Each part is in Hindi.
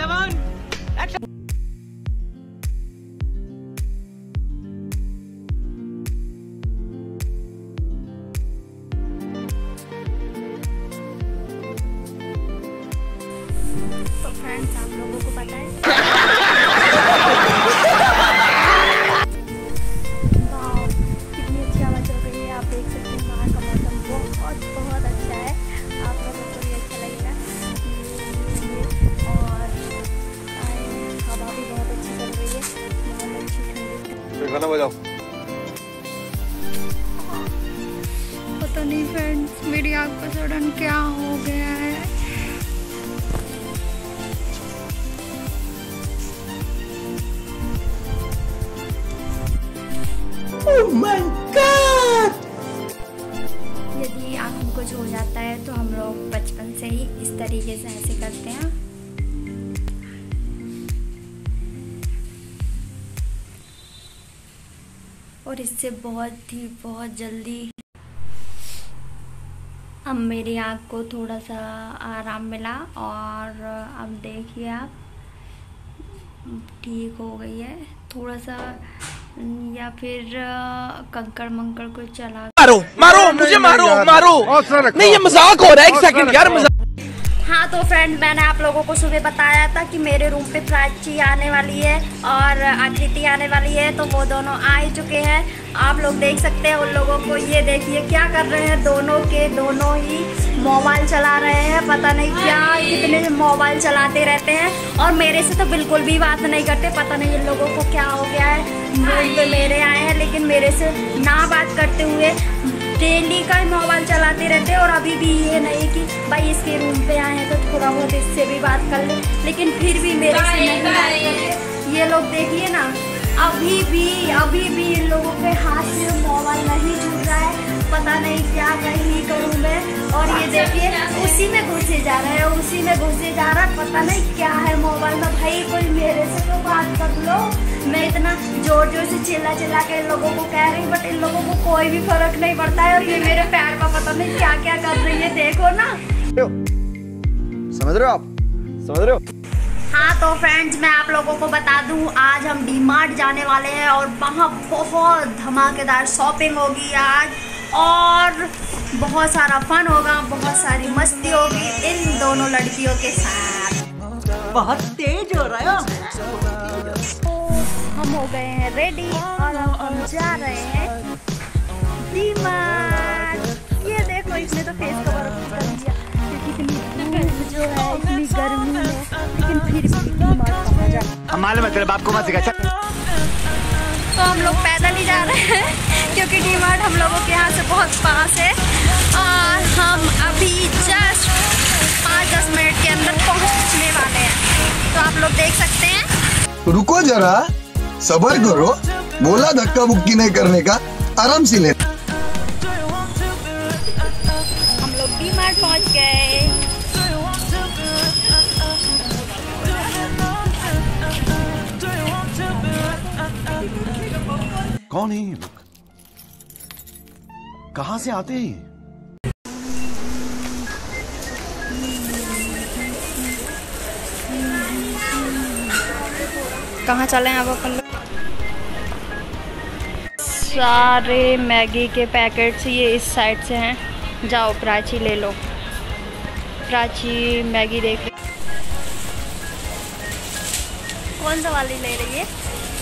तो फ्रेंड्स आप लोगों को पता है वाह कितनी अच्छी हवा चल रही है। आप देख सकते हैं बाहर का मौसम बहुत अच्छा है। आप लोगों को भी अच्छा लगेगा। और हवा भी बहुत अच्छी चल रही है। बहुत अच्छी ठंडी। खाना बजाओ। पता नहीं फ्रेंड्स मेरी आँख पर सडन क्या हो गया है। Oh my God! यदि आँख में कुछ हो जाता है तो हम लोग बचपन से ही इस तरीके से ऐसे करते हैं। और इससे बहुत जल्दी अब मेरी आँख को थोड़ा सा आराम मिला। और अब देखिए आप ठीक हो गई है थोड़ा सा। या फिर कंकड़ मंकड़ को चला मारो मुझे मारो नहीं ये मजाक हो रहा है। एक सेकंड यार मजाक। हाँ तो फ्रेंड मैंने आप लोगों को सुबह बताया था कि मेरे रूम पे प्राची आने वाली है और आकृति आने वाली है। तो वो दोनों आ ही चुके हैं। आप लोग देख सकते हैं उन लोगों को। ये देखिए क्या कर रहे हैं। दोनों ही मोबाइल चला रहे हैं। पता नहीं क्या कितने मोबाइल चलाते रहते हैं। और मेरे से तो बिल्कुल भी बात नहीं करते। पता नहीं इन लोगों को क्या हो गया है। रूम पे मेरे आए हैं लेकिन मेरे से ना बात करते हुए डेली का ही मोबाइल चलाते रहते हैं। और अभी भी ये नहीं कि भाई इसके रूम पे आए हैं तो थोड़ा बहुत इससे भी बात कर ले। लेकिन फिर भी मेरे से नहीं बात करते। ये लोग देखिए ना अभी भी इन लोगों के हाथ से मोबाइल नहीं छूट रहा है। पता नहीं क्या कहीं करूँ मैं। और ये देखिए उसी में घुसे जा रहे हैं। पता नहीं क्या है मोबाइल में। भाई कोई मेरे से तो बात कर लो। मैं इतना जोर से चिल्ला के इन लोगों को कह रही हूँ बट इन लोगों को कोई भी फर्क नहीं पड़ता है। और ये मेरे पैर पर पता नहीं क्या कर रही है। देखो ना समझ रहे हो आप? समझ रहे हो? हाँ तो फ्रेंड्स मैं आप लोगों को बता दूं आज हम डी-मार्ट जाने वाले हैं। और वहाँ बहुत धमाकेदार शॉपिंग होगी आज। और बहुत सारा फन होगा। बहुत सारी मस्ती होगी इन दोनों लड़कियों के साथ। बहुत तेज हो रहा है। हम हो गए हैं रेडी और अब हम जा रहे हैं डी-मार्ट। ये देखो इसने तो फेस कवर कर दिया क्योंकि इतनी धूप जो है इतनी गर्मी है। लेकिन फिर भी डी-मार्ट का मजा। मालूम है तेरे बाप को मत सिखा। तो हम लोग पैदल ही जा रहे हैं क्योंकि डी-मार्ट हम लोगों के यहाँ से बहुत पास है। और हम अभी जस्ट 5-10 मिनट के अंदर पहुँचने वाले हैं। तो आप लोग देख सकते हैं। रुको जरा सब्र करो। बोला धक्का मुक्की नहीं करने का। आराम से ले। हम लोग डी-मार्ट पहुँच गए। कौन है ये लोग? कहाँ से आते हैं? कहाँ चले हैं अब अपन लोग? सारे मैगी के पैकेट्स ये इस साइड से हैं। जाओ प्राची ले लो। प्राची मैगी देख लो। कौन सा वाली ले रही है?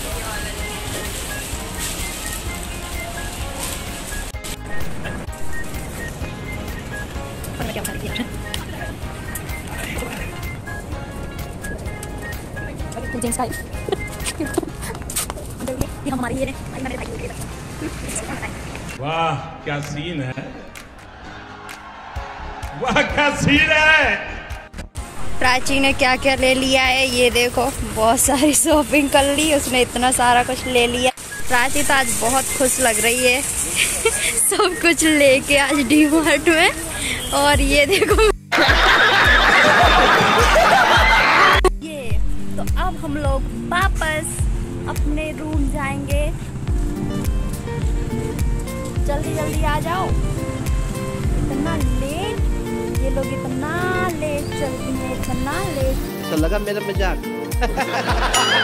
ये हमारी ये वाह क्या सीन है। वाह क्या सीन है। प्राची ने क्या क्या ले लिया है ये देखो। बहुत सारी शॉपिंग कर ली उसने। इतना सारा कुछ ले लिया। प्राची तो आज बहुत खुश लग रही है सब कुछ लेके आज डी-मार्ट में। और ये देखो ये तो अब हम लोग वापस अपने रूम जाएंगे। जल्दी जल्दी आ जाओ। इतना लेट ये लोग इतना लेट चलती हैं। इतना लेट। कैसा लगा मेरा मजाक?